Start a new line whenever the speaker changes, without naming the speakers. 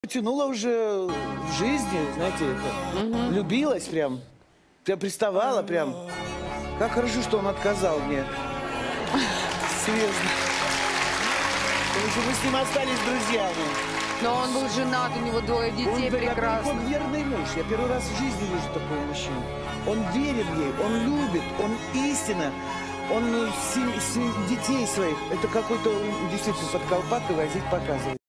Тянула уже в жизни, знаете, это, влюбилась прям приставала прям. Как хорошо, что он отказал мне. Серьезно. Потому что мы с ним остались друзьями.
Но он был женат, у него двое детей прекрасно.
Он верный муж. Я первый раз в жизни вижу такого мужчину. Он верит ей, он любит, он истинно. Он детей своих, это какой-то действительно под колпакой возить показывает.